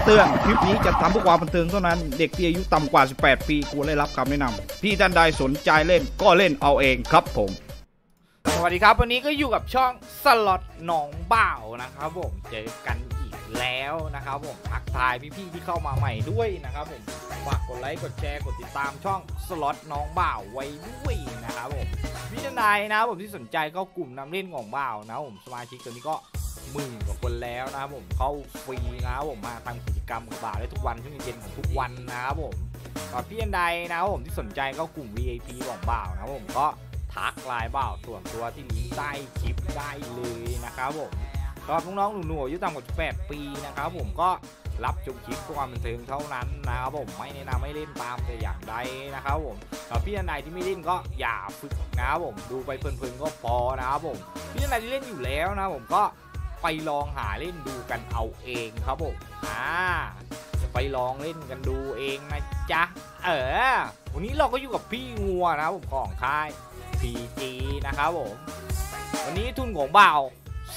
เตือนคลิปนี้จะทำเพื่อความบันเทิงเท่านั้นเด็กที่อายุต่ำกว่า18 ปีควรได้รับคำแนะนำพี่ท่านใดสนใจเล่นก็เล่นเอาเองครับผมสวัสดีครับวันนี้ก็อยู่กับช่องสล็อตหนองบ่าวนะครับผมเจอกันอีกแล้วนะครับผมทักทายพี่ๆที่เข้ามาใหม่ด้วยนะครับผมฝากกดไลค์กดแชร์กดติดตามช่องสล็อตหนองบ่าวไว้ด้วยนะครับผมพี่ท่านใดนะครับผมที่สนใจเข้ากลุ่มนำเล่นของบ่าวนะผมสมาชิกตัวนี้ก็10,000 กว่าคนแล้วนะครับผมเข้าฟรีนะครับผมมาทำกิจกรรมกับบ่าวได้ทุกวันช่วงเย็นของทุกวันนะครับผมก็พี่ท่านใดนะครับผมที่สนใจเข้ากลุ่ม VIP ของบ่าวนะครับผมก็ทักไลน์บ่าวส่วนตัวที่ลิงก์ใต้คลิปได้เลยนะครับผมก็น้องๆหนูๆอายุต่ำกว่า18 ปีนะครับผมก็รับชมคลิปความบันเทิงเท่านั้นนะครับผมไม่แนะนำไม่เล่นตามแต่อย่างใดนะครับผมพี่ท่านใดที่ไม่เล่นก็อย่าฝึกนะครับผมดูไปเพลินๆก็พอนะครับผมพี่ท่านใดที่เล่นอยู่แล้วนะผมก็ไปลองหาเล่นดูกันเอาเองครับผมจะไปลองเล่นกันดูเองนะจ๊ะวันนี้เราก็อยู่กับพี่งัวนะผมของค่าย PG นะครับผมวันนี้ทุนของบ่าว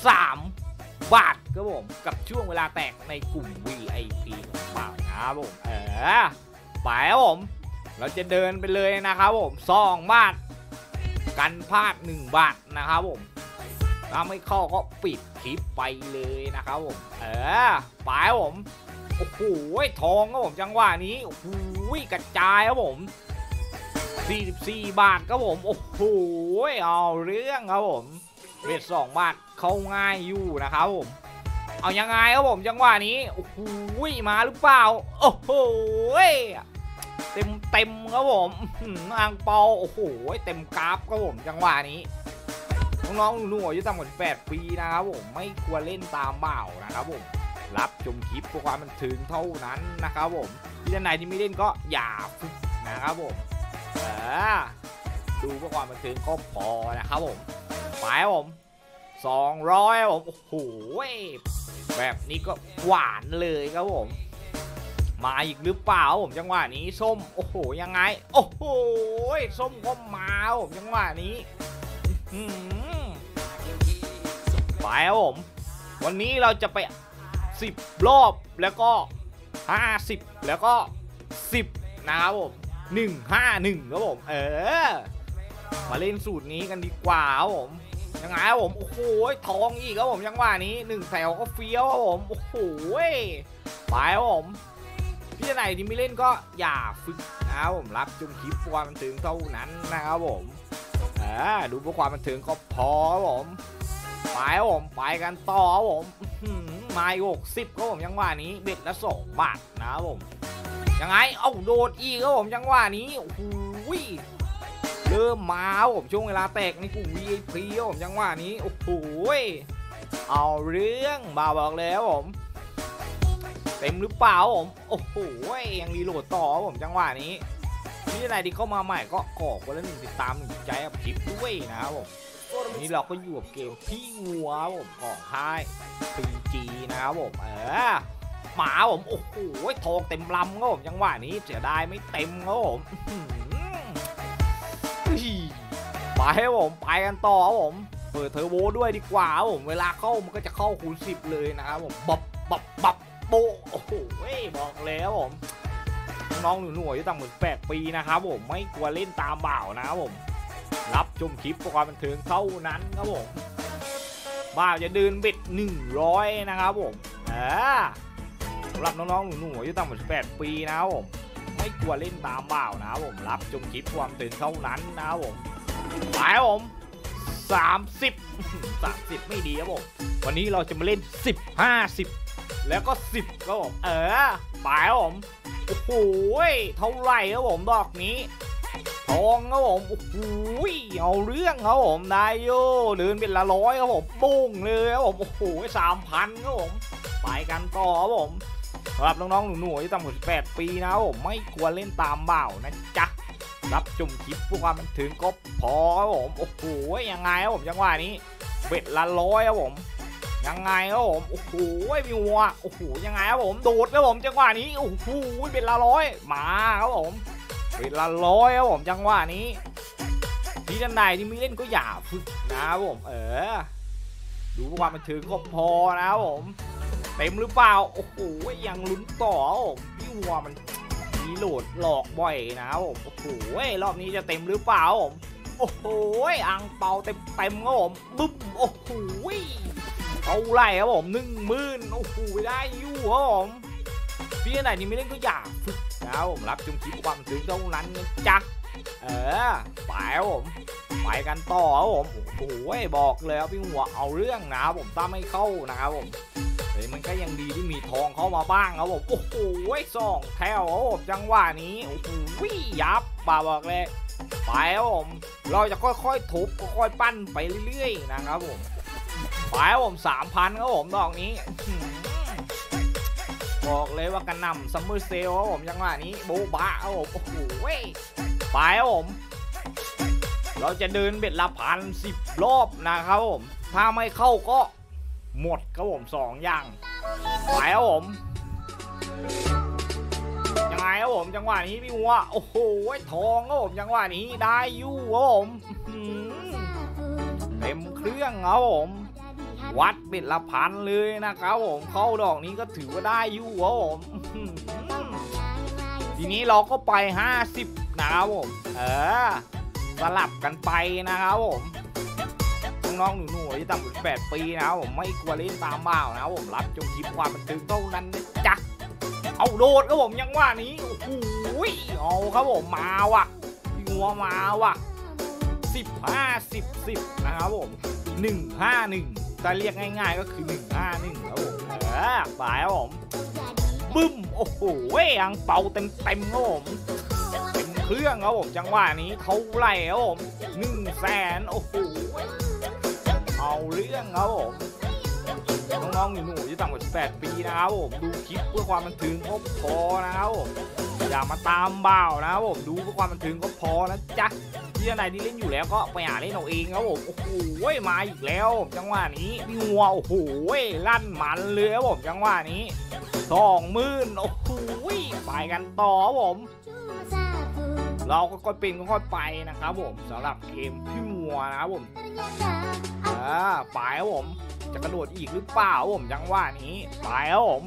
3 บาทครับผมกับช่วงเวลาแตกในกลุ่ม VIP ของบ่าวนะครับผมไปครับผมเราจะเดินไปเลยนะครับผม2 บาทกันพลาด1 บาทนะครับผมถ้าไม่เข้าก็ปิดคลิปไปเลยนะครับผมไปครับผมโอ้โหทองครับผมจังหวะนี้โอ้โหกระจายครับผม44 บาทครับผมโอ้โหเอาเรื่องครับผมเบ็ด2 บาทเข้าง่ายอยู่นะครับผมเอายังไงครับผมจังหวะนี้โอ้โหมาหรือเปล่าโอ้โหเต็มครับผมอ่างเปาโอ้โหเต็มกราฟครับผมจังหวะนี้น้องๆหนูๆอายุต่ำกว่า18 ปีนะครับผมไม่ควรเล่นตามบ่าวนะครับผมรับชมคลิปเพื่อความบันเทิงเท่านั้นนะครับผมที่ท่านใดที่ไม่เล่นก็อย่าฝึกนะครับผมดูเพื่อความบันเทิงก็พอนะครับผมไปผม200ผมโอ้โหแบบนี้ก็หวานเลยครับผมมาอีกหรือเปล่าผมจังหวะนี้ส้มโอ้โหยังไงโอ้โหส้มก็มาผมจังหวะนี้ไปครับผมวันนี้เราจะไป10 รอบแล้วก็50แล้วก็10นะครับผม151ครับผมมาเล่นสูตรนี้กันดีกว่าครับผมยังไงครับผมโอ้โหทองอีกครับผมจังหวะนี้1 แถวก็เฟี้ยวครับผมโอ้โหไปครับผมพี่ท่านไหนที่ไม่เล่นก็อย่าฝึกนะครับผมรับชมคลิปความบันเทิงเท่านั้นนะครับผมดูเพื่อความบันเทิงก็พอครับผมไปครับผมไปกันต่อครับผมมา60ครับผมจังหวะนี้เบ็ดละ2 บาทนะครับผมยังไงเอาโดดอีกครับผมจังหวะนี้โอ้โหเริ่มมาผมช่วงเวลาแตกในกลุ่ม VIP ครับผมจังหวะนี้โอ้โหเอาเรื่องบ่าวบอกแล้วผมเต็มหรือเปล่าผมโอ้โหยังรีโหลดต่อผมจังหวะนี้นี่อะไรที่เข้ามาใหม่ก็ขอคนละ1 ติดตาม1 ใจกับคลิปด้วยนะครับผมวันนี้เราก็อยู่กับเกมพี่งัวผมของค่าย PG นะครับผมหมาผมโอ้โหทองเต็มลำครับผมจังหวะนี้เสียดายไม่เต็มครับผมไปครับผมไปกันต่อครับผมเปิดเทอร์โบด้วยดีกว่าครับผมเวลาเข้ามันก็จะเข้าคูณ10เลยนะครับผมบับโบโอ้โหบอกแล้วผมน้องหนูอายุต่ำกว่า18 ปีนะครับผมไม่ควรเล่นตามบ่าวนะครับผมรับชมคลิปเพื่อความบันเทิงเท่านั้นครับผมบ่าวจะเดินเบ็ด100นะครับผมสำหรับน้องๆหนูๆอายุต่ำกว่า18 ปีนะครับผมไม่ควรเล่นตามบ่าวนะครับผมรับชมคลิปความบันเทิงเท่านั้นนะครับผมไปครับผม30ไม่ดีครับผมวันนี้เราจะมาเล่น10 50แล้วก็10ครับผมไปครับผมโอ้โหเท่าไหร่ครับผมดอกนี้ทองครับผมโอ้โหเอาเรื่องครับผมได้โย่เดินเป็นละ100ครับผมปุ้งเลยครับผมโอ้โห3,000ครับผมไปกันต่อครับผมสำหรับน้องๆหนูๆที่ต่ำกว่า18 ปีนะครับผมไม่ควรเล่นตามบ่าวนะจ๊ะรับชมคลิปพวกความบันเทิงก็พอครับผมโอ้โหยังไงครับผมจังหวะนี้เบ็ดละ100ครับผมยังไงครับผมโอ้โหมีวัวโอ้โหยังไงครับผมโดดครับผมจังหวะนี้โอ้โหเบ็ดละ100มาครับผมเบ็ดละ100ครับผมจังหวะนี้ที่ท่านใดที่ไม่เล่นก็อย่าฝึกนะครับผมดูความบันเทิงก็พอนะครับผมแเต็มหรือเปล่าโอ้โหยังลุ้นต่อพี่วัวมันมีโหลดหลอกบ่อยนะครับผมโอ้โหรอบนี้จะเต็มหรือเปล่าผมโอ้โหอังเปาเต็มครับผมบึ้มโอ้โหเอาไรครับผม10,000โอ้โหได้อยู่ครับผมพี่ไหนนี่ไม่เล่นก็อย่าฝึกนะครับผมรับชมคลิปความถึงเท่านั้นนะจ๊ะไปครับผมไปกันต่อครับผมโอ้โหบอกเลยครับพี่หัวเอาเรื่องนะครับผมถ้าไม่เข้านะครับผมมันก็ยังดีที่มีทองเข้ามาบ้างครับผมโอ้โห2 แถวครับผมจังหวะนี้โอ้โหยับบอกเลยไปครับผมเราจะค่อยๆทุบค่อยๆปั้นไปเรื่อยๆนะครับผมไปครับผม 3,000 ครับผมดอกนี้บอกเลยว่ากันนำซัมเมอร์เซลครับผมจังหวะนี้โบ๊ะบ้าครับผมโอ้โหไปครับผมเราจะเดินเบ็ดละ1,010 รอบนะครับผมถ้าไม่เข้าก็หมดครับผม2 อย่างไปครับผมยังไงครับผมจังหวะนี้พี่วัวโอ้โหทองครับผมจังหวะนี้ได้อยู่ครับผมเต็มเครื่องครับผมวัดเบ็ดละ1,000เลยนะครับผมเข้าดอกนี้ก็ถือว่าได้อยู่ครับผมทีนี้เราก็ไป50นะครับผมสลับกันไปนะครับผมน้องๆหนูๆที่ต่ำกว่า18 ปีนะครับผมไม่กลัวเล่นตามบ่าวนะครับผมรับชมคลิปความบันเทิงเท่านั้นนะจ๊ะเอาโดดครับผมยังว่านี้โอ้โหเอาครับผมมาว่ะพี่งัวมาว่ะ10-50-10นะครับผม151ถ้าเรียกง่ายๆก็คือ151ครับผมไปครับผมบึ้มโอ้โหอังเป่าเต็มครับผมเต็มเครื่องครับผมจังหวะนี้เท่าไหร่ครับผม100,000โอ้โหเอาเรื่องครับผมน้องๆหนูๆที่ต่ำกว่า18 ปีนะครับผมดูคลิปเพื่อความบันเทิงก็พอนะครับผมอย่ามาตามบ่าวนะครับผมดูเพื่อความบันเทิงก็พอนะจ๊ะที่ท่านใดที่เล่นอยู่แล้วก็ไปหาเล่นเอาเองครับผมโอ้โหมาอีกแล้วจังหวะนี้พี่งัวโอ้โหลั่นมันเลยครับผมจังหวะนี้20,000โอ้โหไปกันต่อครับผมเราก็ค่อยเป็นค่อยไปนะครับผมสำหรับเกมพี่งัวนะครับผมไปครับผมจะกระโดดอีกหรือเปล่าผมจังหวะนี้ไปครับผม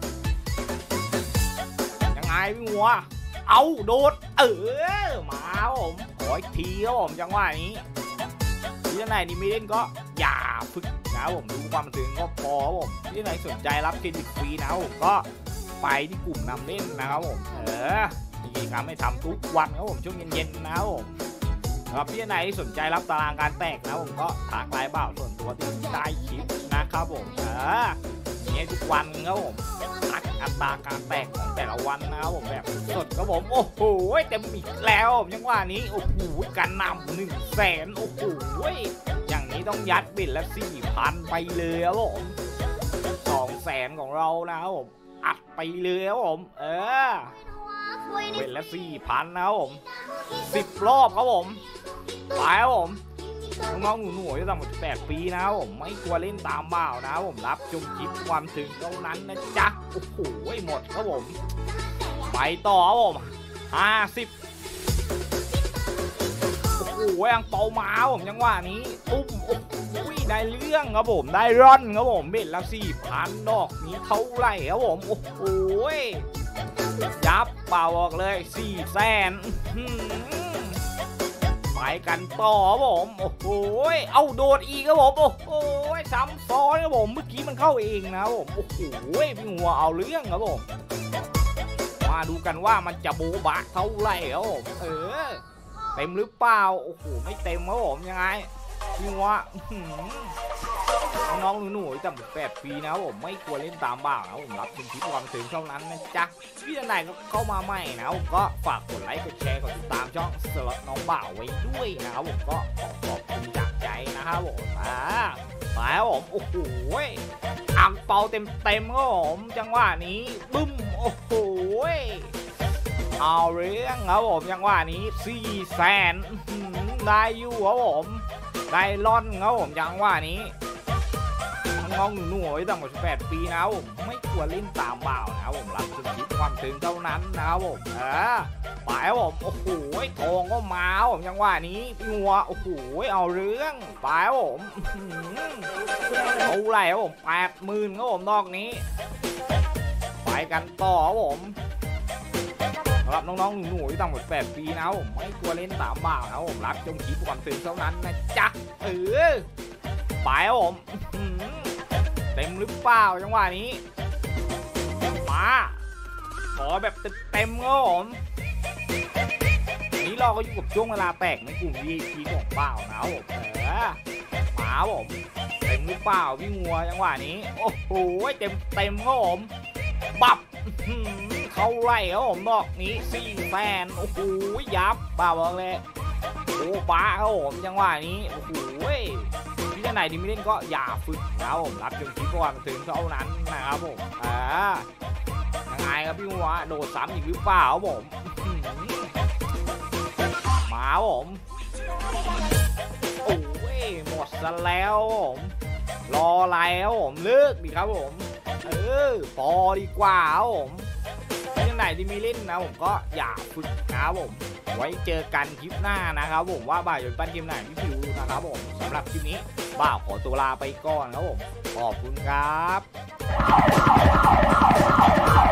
ยังไงพี่งัวเอาโดดมาครับผมขออีกทีครับผมจังหวะนี้ที่ไหนนี่ไม่เล่นก็อย่าฝึกนะครับผมดูความบันเทิงก็พอครับผมที่ไหนสนใจรับเครดิตฟรีนะครับผมก็ไปที่กลุ่มนำเล่นนะครับผมมีกิจกรรมให้ทำทุกวันครับผมช่วงเย็นๆนะครับผมครับพี่ไหนสนใจรับตารางการแตกนะผมก็ทักไลน์บ่าวส่วนตัวที่ใต้คลิปนะครับผมนี่ทุกวันครับผมทักอัตราการแตกของแต่ละวันนะครับผมแบบสดครับผมโอ้โหเต็มอีกแล้วยังว่านี้โอ้โหการนำ100,000โอ้โหอย่างนี้ต้องยัดบิดละ 4,000 ไปเลยครับผม200,000ของเรานะครับผมอัดไปเลยครับผมเป็นละ 4,000 นะครับผม10 รอบครับผมไปครับผมน้องๆหนูๆที่ต่ำกว่า18 ปีนะครับผมไม่กลัวเล่นตามบ่าวนะครับผมรับชมคลิปความถึงเท่านั้นนะจ๊ะโอ้โหหมดครับผมไปต่อครับผม50โอ้โหยังเป่ามาผมจังหวะนี้ตุ้มโอ้โหได้เรื่องครับผมได้ร่อนครับผมเบ็ดละ 4,000 ดอกนี้เท่าไหร่ครับผมโอ้โหยับเปล่าบอกเลย400,000ไปกันต่อครับผมโอ้โหเอาโดดอีกครับผมโอ้โหซ้ำซ้อนครับผมเมื่อกี้มันเข้าเองนะครับผมโอ้โหพี่หัวเอาเรื่องครับผมมาดูกันว่ามันจะโบบะเท่าไหร่ครับผมเต็มหรือเปล่าโอ้โหไม่เต็มครับผมยังไงพี่หัวน้องหนูๆต่ำกว่า18 ปีนะครับผมไม่ควรเล่นตามบ่าวนะผมรับชมคลิปความถึงเท่านั้นนะจ๊ะพี่ท่านใดก็เข้ามาใหม่นะผมก็ฝากกดไลค์กดแชร์กดติดตามช่องสล็อตน้องบ่าวไว้ด้วยนะครับผมก็ขอบคุณจากใจนะครับผมไปครับผมโอ้โหอังเปาเต็มครับผมจังหวะนี้บึ้มโอ้โหเอาเรื่องครับผมจังหวะนี้400,000ได้อยู่ครับผมได้ล่อนครับผมจังหวะนี้น้องหนูๆที่ต่ำกว่า18 ปีนะครับผมไม่ควรเล่นตามบ่าวนะครับผมรับชมคลิปความถึงเท่านั้นนะครับผมไปครับผมโอ้โหทองก็มาผมจังหวะนี้พี่งัวโอ้โหเอาเรื่องไปครับผมเอาไรครับผม80,000ครับผมดอกนี้ไปกันต่อครับผมสำหรับน้องๆหนูๆที่ต่ำกว่า8 ปีนะผมไม่กลัวเล่น3 บาทนะผมรักจงคลิปความตื่นเท่านั้นนะจ๊ะไปครับผมเต็มหรือเปล่าจังหวะนี้มาขอแบบเต็มครับผมนี้เราก็อยู่กับช่วงเวลาแตกในกลุ่ม VIP ของเปล่านะผมมาผมเต็มหรือเปล่าพี่งัวจังหวะนี้โอ้โหเต็มครับผมบับเข้าไล่ครับผมดอกนี้4 แสนโอ้โหยับบ้าบอกเลยโอ้บ้าครับผมจังหวะนี้โอ้โหที่ไหนที่ไม่เล่นก็อย่าฝึกนะผมรับจนคลิปก่อนถึงเท่านั้นนะครับผมยังไงครับพี่งัวโดดซ้ำอีกหรือเปล่าผมมาผมโอ้ยหมดซะแล้วผมรออะไรครับผมเลิกดีครับผมพอดีกว่าครับผมที่ไหนที่มีเล่นนะผมก็อย่าฝึกนะครับผมไว้เจอกันคลิปหน้านะครับผมว่าบ่ายจนปั้นเกมไหนพี่ผิวนะครับผมสำหรับคลิปนี้บ่าวขอตัวลาไปก่อนครับผมขอบคุณครับ